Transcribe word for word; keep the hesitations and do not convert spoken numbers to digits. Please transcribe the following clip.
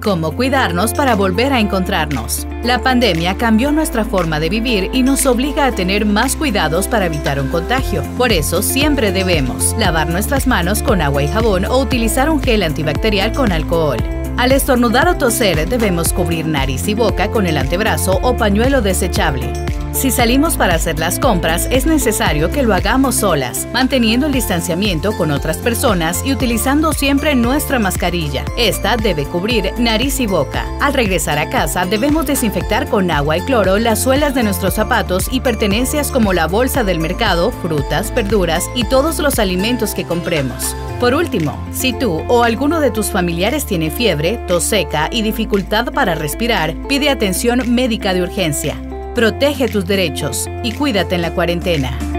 Cómo cuidarnos para volver a encontrarnos. La pandemia cambió nuestra forma de vivir y nos obliga a tener más cuidados para evitar un contagio. Por eso siempre debemos lavar nuestras manos con agua y jabón o utilizar un gel antibacterial con alcohol. Al estornudar o toser debemos cubrir nariz y boca con el antebrazo o pañuelo desechable. Si salimos para hacer las compras, es necesario que lo hagamos solas, manteniendo el distanciamiento con otras personas y utilizando siempre nuestra mascarilla. Esta debe cubrir nariz y boca. Al regresar a casa, debemos desinfectar con agua y cloro las suelas de nuestros zapatos y pertenencias como la bolsa del mercado, frutas, verduras y todos los alimentos que compremos. Por último, si tú o alguno de tus familiares tiene fiebre, tos seca y dificultad para respirar, pide atención médica de urgencia. Protege tus derechos y cuídate en la cuarentena.